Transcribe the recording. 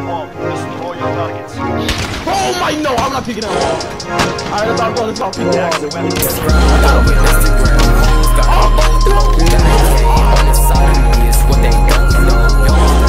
wall. Destroy your targets. Oh my, no, I'm not picking up. Alright, let's all go, let's all pick the wall. Got